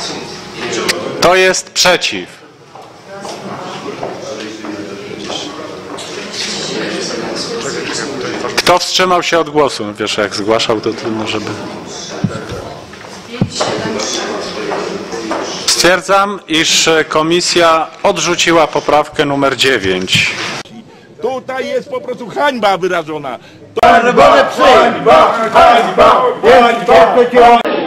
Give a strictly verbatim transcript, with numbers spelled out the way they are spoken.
Kto jest przeciw? Kto wstrzymał się od głosu? No wiesz, jak zgłaszał, to trudno, żeby... Stwierdzam, iż komisja odrzuciła poprawkę numer dziewięć. Tutaj jest po prostu hańba wyrażona. Hańba, hańba, hańba, hańba.